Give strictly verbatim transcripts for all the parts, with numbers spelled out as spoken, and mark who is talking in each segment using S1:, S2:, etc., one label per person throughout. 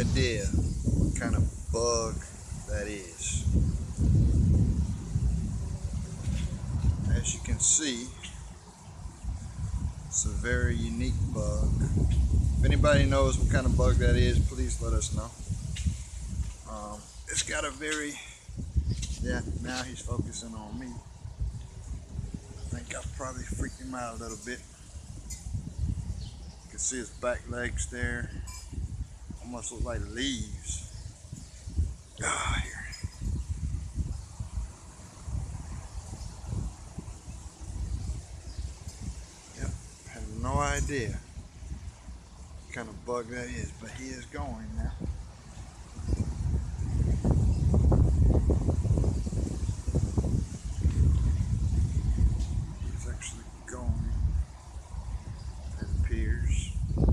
S1: idea what kind of bug that is. As you can see, it's a very unique bug. If anybody knows what kind of bug that is, please let us know. Um, it's got a very, yeah, now he's focusing on me. I think I probably freaked him out a little bit. You can see his back legs there. Almost look like leaves. Ah, here. Yep, have no idea what kind of bug that is, but he is going now. He's actually going, it appears.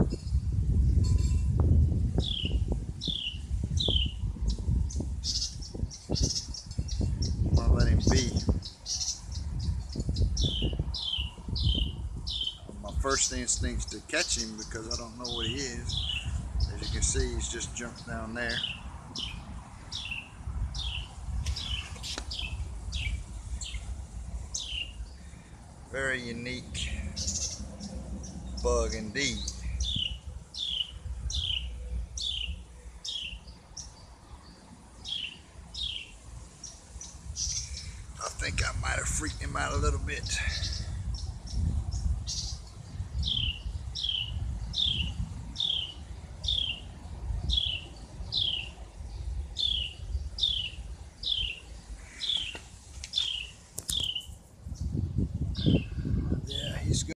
S1: I'm gonna let him be. My first instinct is to catch him because I don't know what he is. As you can see, he's just jumped down there. Very unique bug indeed.